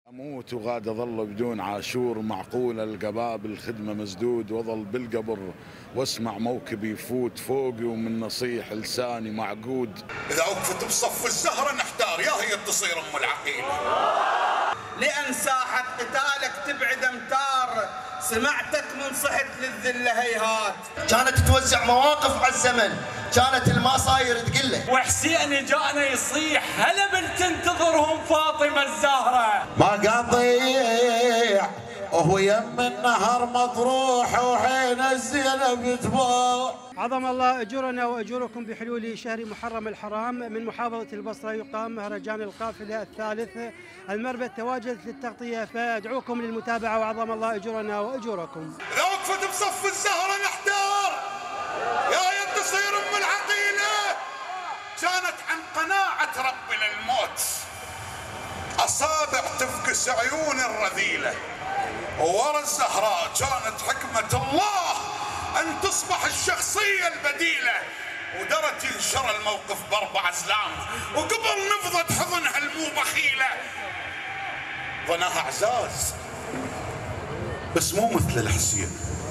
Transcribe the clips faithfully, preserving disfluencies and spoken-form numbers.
أموت وغاد أظل بدون عاشور، معقول القباب الخدمة مسدود، وظل بالقبر واسمع موكبي يفوت فوقي، ومن نصيح لساني معقود. إذا وقفت بصف الزهرة نحتار، يا هي تصير أم العقيلة. لأن ساحة قتالك تبعد أمتار، سمعتك من صحت للذلة هيهات. كانت توزع مواقف على الزمن، كانت المصاير تقله. وحسين جانا يصيح هلا بنت تنتظرهم فاطمة الزهرة. ما قضيع وهو يم النهر مطروح، وحين الزينب تباع. عظم الله أجورنا وأجوركم بحلول شهر محرم الحرام. من محافظة البصرة يقام مهرجان القافلة الثالث. المربد تواجد للتغطية، فأدعوكم للمتابعة وعظم الله أجورنا وأجوركم. إذا وقفت بصف الزهرة نحتار، يا هي تصير أم العقيلة. كانت عن قناعة رب للموت، أصابع تفكس عيون الرذيلة، وورا الزهراء كانت حكمة الله أن تصبح الشخصية البديلة. ودرت ينشر الموقف بأربع أزلام، وقبل نفضت حضنها المو بخيلة. ظناها اعزاز بس مو مثل الحسين،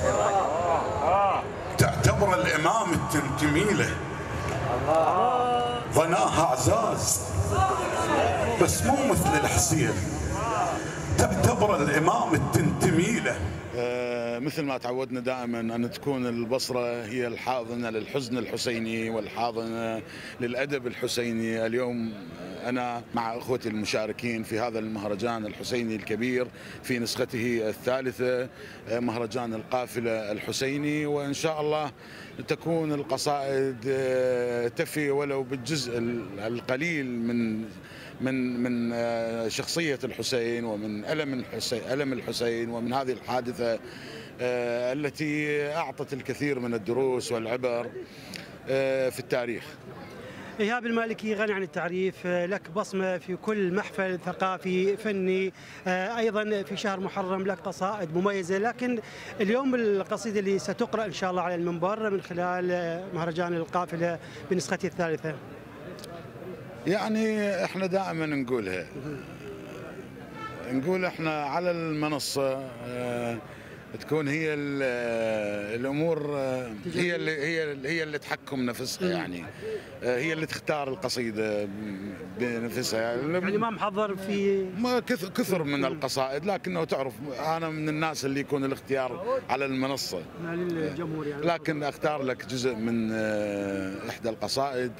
تعتبر الإمام التنتمي له. ظناها اعزاز بس مو مثل الحسين، تعتبر الإمام التنتمي له. آه مثل ما تعودنا دائما أن تكون البصرة هي الحاضنة للحزن الحسيني والحاضنة للأدب الحسيني. اليوم أنا مع أخوتي المشاركين في هذا المهرجان الحسيني الكبير في نسخته الثالثة، مهرجان القافلة الحسيني، وإن شاء الله تكون القصائد تفي ولو بالجزء القليل من من من شخصية الحسين، ومن ألم الحسين ألم الحسين ومن هذه الحادثة التي أعطت الكثير من الدروس والعبر في التاريخ. إيهاب المالكي غني عن التعريف، لك بصمة في كل محفل ثقافي فني، أيضا في شهر محرم لك قصائد مميزة، لكن اليوم القصيدة اللي ستقرأ إن شاء الله على المنبر من خلال مهرجان القافلة بنسخته الثالثة. يعني احنا دائما نقولها، نقول احنا على المنصة تكون هي الامور هي اللي هي هي اللي تحكم نفسها، يعني هي اللي تختار القصيده بنفسها. يعني ما محضر في ما كثر من القصائد، لكنه تعرف انا من الناس اللي يكون الاختيار على المنصه للجمهور يعني. لكن اختار لك جزء من احدى القصائد.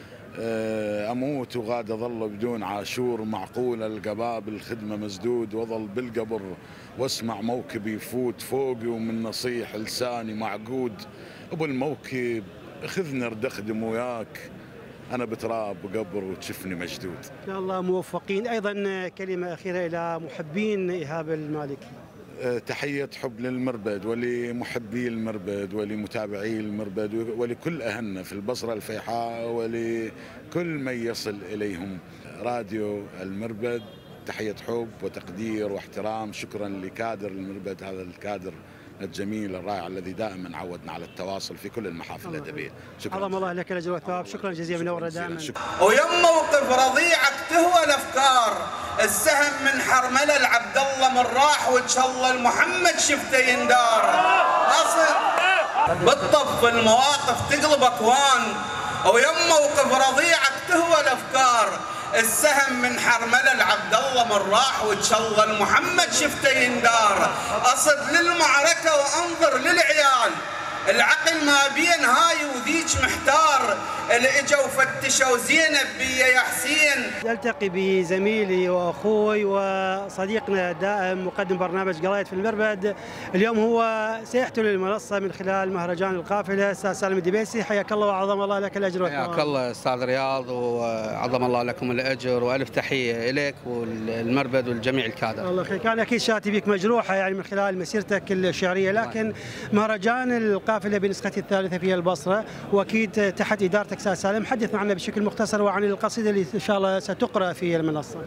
أموت وغاد أظل بدون عاشور، معقول القباب الخدمة مسدود، وظل بالقبر واسمع موكبي يفوت فوقي، ومن نصيح لساني معقود. أبو الموكب خذني ردخدم وياك، أنا بتراب قبر وتشفني مشدود. إن شاء الله موفقين. أيضا كلمة أخيرة إلى محبين إيهاب المالكي. تحية حب للمربد ولمحبي المربد ولمتابعي المربد ولكل أهلنا في البصرة الفيحاء ولكل من يصل إليهم. راديو المربد تحية حب وتقدير واحترام. شكرا لكادر المربد، هذا الكادر الجميل الرائع الذي دائما عودنا على التواصل في كل المحافل الأدبية. شكرا. عظم الله لك الأجر والثواب. شكرا جزيلا، منورة دائما. ويم موقف رضيعك تهوى الأفكار، السهم من حرملة العبد الله من راح، وإن شاء الله المحمد شفته يندار. أصل بالطف المواقف تقلب أكوان، ويم موقف رضيعك تهوى الأفكار، السهم من حرملة العبد الله من راح، وإن شاء الله المحمد شفته يندار. أصد للمعركة وأنظر للعيال، العقل ما بين هاي وذيك محتار، اللي اجوا فتشوا زينب بيا يا حسين. يلتقي بزميلي واخوي وصديقنا دائم مقدم برنامج قراية في المربد. اليوم هو سيحتل المنصة من خلال مهرجان القافلة. استاذ سالم الدبيسي، حياك الله وعظم الله لك الاجر والثواب. حياك الله استاذ رياض، وعظم الله لكم الاجر، والف تحيه اليك والمربد والجميع الكادر. الله يخليك. انا اكيد شاتي بك مجروحه يعني من خلال مسيرتك الشعريه، لكن مهرجان القافله بنسخته الثالثه في البصره، واكيد تحت ادارتك استاذ سالم. حدث معنا بشكل مختصر وعن القصيده اللي ان شاء الله ستقرا في المنصه.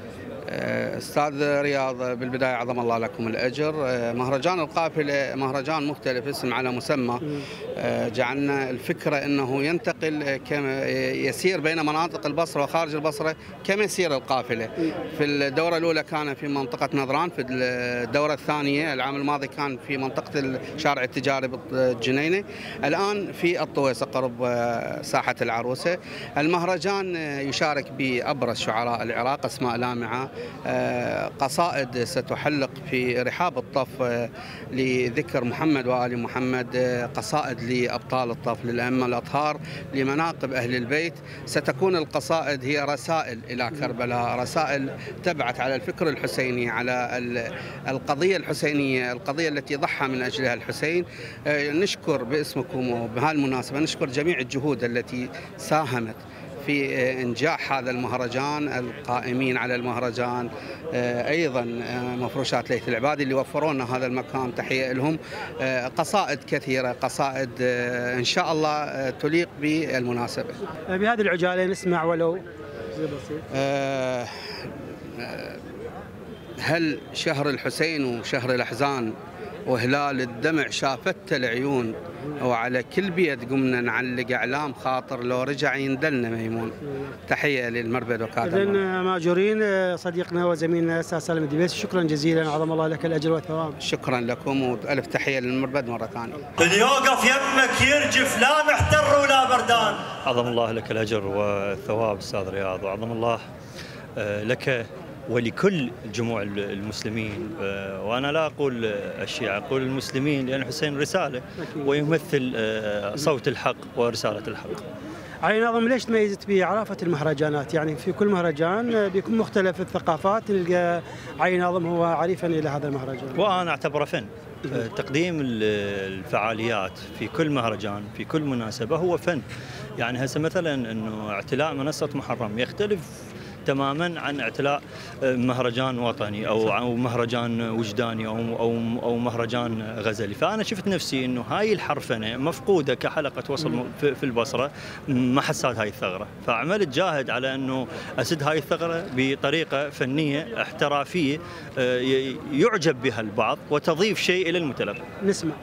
استاذ رياض، بالبدايه عظم الله لكم الاجر. مهرجان القافله مهرجان مختلف، اسم على مسمى. جعلنا الفكره انه ينتقل كما يسير بين مناطق البصره وخارج البصره كما يسير القافله. في الدوره الاولى كان في منطقه نظران، في الدوره الثانيه العام الماضي كان في منطقه الشارع التجاري بالجنينه، الان في الطويسه قرب ساحه العروسه. المهرجان يشارك بابرز شعراء العراق، اسماء لامعه، قصائد ستحلق في رحاب الطف لذكر محمد وآل محمد، قصائد لأبطال الطف، للأئمة الأطهار، لمناقب أهل البيت. ستكون القصائد هي رسائل إلى كربلاء، رسائل تبعث على الفكر الحسيني، على القضية الحسينية، القضية التي ضحى من أجلها الحسين. نشكر باسمكم وبهالمناسبة نشكر جميع الجهود التي ساهمت في إنجاح هذا المهرجان، القائمين على المهرجان، أيضا مفروشات ليث العبادي اللي وفروا لنا هذا المكان، تحية لهم. قصائد كثيرة، قصائد إن شاء الله تليق بالمناسبة. بهذه العجالة نسمع ولو زي بسيط. هل شهر الحسين وشهر الأحزان وهلال الدمع شافت العيون، وعلى كل بيت قمنا نعلق اعلام خاطر لو رجع يندلنا ميمون. تحيه للمربد وكاله. اذن ماجورين صديقنا وزميلنا استاذ سالم الدبيسي، شكرا جزيلا، عظم الله لك الاجر والثواب. شكرا لكم والف تحيه للمربد مره ثانيه. اللي يوقف يمك يرجف، لا محتر ولا بردان. عظم الله لك الاجر والثواب استاذ رياض، وعظم الله لك ولكل جموع المسلمين، وأنا لا أقول الشيعة، أقول المسلمين، لأن الحسين رسالة ويمثل صوت الحق ورسالة الحق. علي ناظم، ليش تميزت بعرافة المهرجانات؟ يعني في كل مهرجان بيكون مختلف الثقافات، نلقى علي ناظم هو عريفا إلى هذا المهرجان. وأنا أعتبره فن. تقديم الفعاليات في كل مهرجان في كل مناسبة هو فن. يعني هسه مثلا أنه اعتلاء منصة محرم يختلف تماما عن اعتلاء مهرجان وطني او او مهرجان وجداني او او او مهرجان غزلي. فانا شفت نفسي انه هاي الحرفنه مفقوده كحلقه وصل في البصره، ما حساد هاي الثغره، فعملت جاهد على انه اسد هاي الثغره بطريقه فنيه احترافيه يعجب بها البعض وتضيف شيء الى المتلقي. نسمع.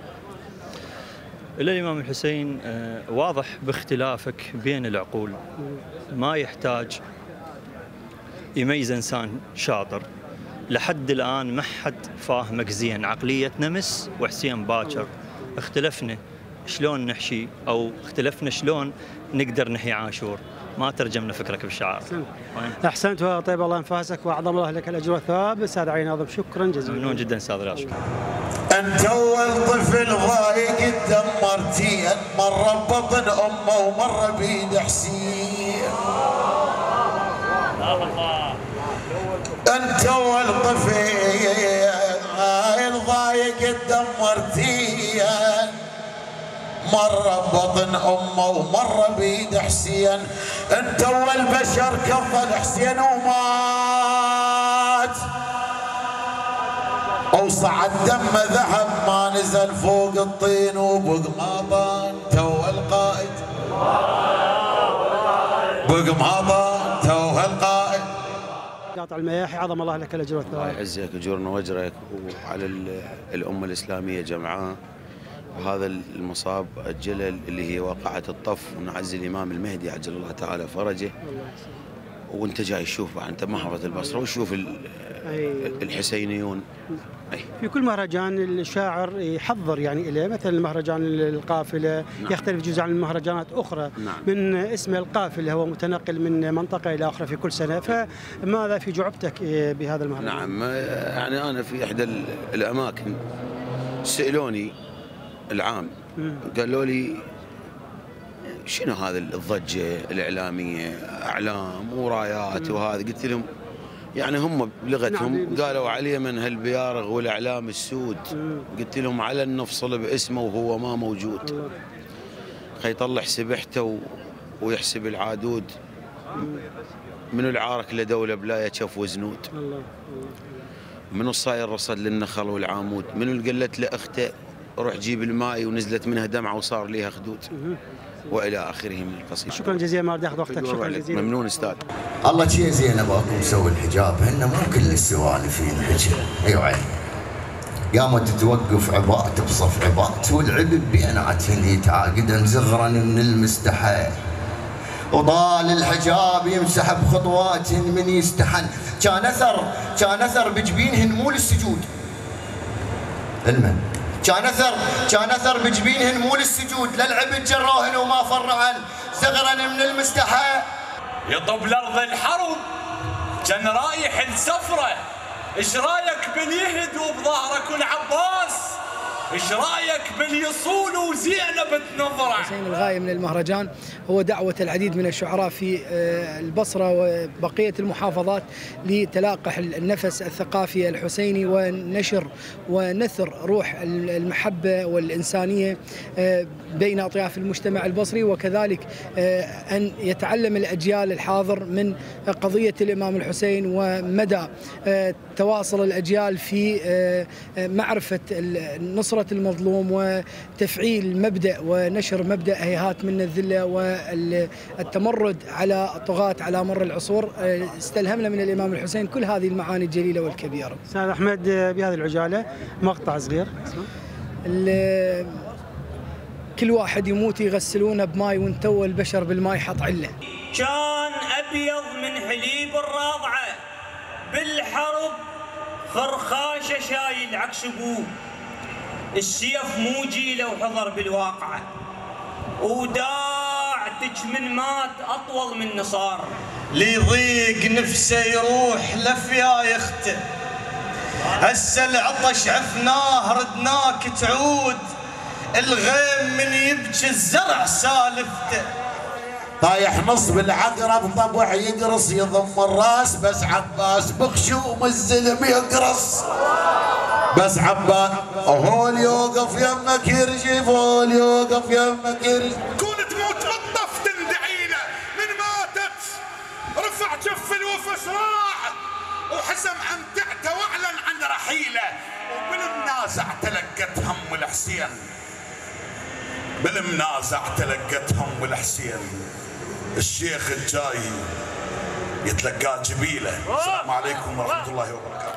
إلى الإمام الحسين واضح باختلافك بين العقول، ما يحتاج يميز إنسان شاطر. لحد الآن ما حد فاهمك زين، عقلية نمس وحسين باكر. اختلفنا شلون نحشي أو اختلفنا شلون نقدر نحيي عاشور، ما ترجمنا فكرك بالشعار. أحسنت, أحسنت وطيب الله أنفاسك وأعظم الله لك الأجر والثواب. أستاذ علي ناظم شكرا جزيلا. ممنون جدا أستاذ رياض. أنت أول طفل ضايق دمرتي، مرة ببطن أمه ومرة بيد حسين. أنت أول طفل ضايق دمرتي، مرة ببطن أمه ومرة بيد حسين. أنت أول بشر كفل حسين ومات، وصعد دم ذهب ما نزل فوق الطين وبقماطان. تو القائد بقماطان، تو القائد. قاطع المياحي، عظم الله لك الاجر والثواب. الله يعزك ويجورنا واجرك وعلى الامه الاسلاميه جمعاء. وهذا المصاب الجلل اللي هي واقعه الطف، ونعز الامام المهدي عجل الله تعالى فرجه. وانت جاي تشوف، انت محافظ البصره وشوف الحسينيون. أي. في كل مهرجان الشاعر يحضر يعني إليه، مثلا مهرجان القافله نعم. يختلف جزء عن مهرجانات اخرى نعم. من اسم القافله هو متنقل من منطقه الى اخرى في كل سنه، فماذا في جعبتك بهذا المهرجان؟ نعم، يعني انا في احدى الاماكن سالوني العام قالوا لي شنو هذا الضجه الاعلاميه، اعلام ورايات وهذا. قلت لهم يعني هم بلغتهم نعم. قالوا علي من هالبيارغ والاعلام السود. قلت لهم على نفصل باسمه وهو ما موجود. خيطلع سبحته ويحسب العادود، من العارك لدوله بلا يشف وزنود. من الصاير رصد للنخل والعامود، من اللي قالت لاخته روح جيب الماء ونزلت منها دمعه وصار ليها خدود. والى اخره من القصيده. شكرا جزيلا، ما بدي اخذ وقتك. شكرا جزيلا. ممنون استاذ. الله شي زين اباكم مسوي الحجاب، هن مو كل السوالف ينحكى. ايوه عيني. قامت توقف عباء بصف عباء والعبد بيناتهن يتعاقدن زغرا من المستحى، وضال الحجاب يمسح بخطوات من يستحن، كان اثر كان اثر بجبينهن مو للسجود. علما كان اثر كان اثر بجبينهن مو للسجود، للعبد جروهن وما فرعن زغرا من المستحى. يطب الارض الحرب كان رايح لسفره، ايش رايك باليهد وبظهرك والعباس؟ ايش رايك باليصول وزينب تنظره؟ حسين الغاية من المهرجان هو دعوة العديد من الشعراء في البصرة وبقية المحافظات لتلاقح النفس الثقافي الحسيني ونشر ونثر روح المحبة والإنسانية بين أطياف المجتمع البصري، وكذلك أن يتعلم الأجيال الحاضر من قضية الإمام الحسين ومدى تواصل الأجيال في معرفة نصرة المظلوم وتفعيل مبدأ ونشر مبدأ هيهات من الذلة والتمرد على الطغاة على مر العصور. استلهمنا من الإمام الحسين كل هذه المعاني الجليلة والكبيرة. أستاذ أحمد، بهذه العجالة مقطع صغير. كل واحد يموت يغسلونه بماي وانتوى البشر بالماي حط عله. كان أبيض من حليب الراضعة، بالحرب خرخاشة شايل عكس أبوه، السيف مو جيله وحضر بالواقعة، وداع من مات أطول من نصار. ليضيق نفسه يروح لفيا يخته، هسه العطش عفناه ردناك تعود، الغيم من يبكي الزرع سالفته. طايح نصب العقرب طبع يقرص يضم الراس، بس عباس بخشوم الزلم يقرص، بس عباس هول يوقف يمك يرجف، هول يوقف يمك يرجف. كون تموت بالطف تندعي له، من ماتت رفع جف الوفا صراع، وحسم امتعته واعلن عن رحيله، وبالمنازع تلقت هم الحسين، بالمنازع تلقت هم الحسين. الشيخ الجاي يتلقاه جبيله. السلام عليكم ورحمه الله وبركاته.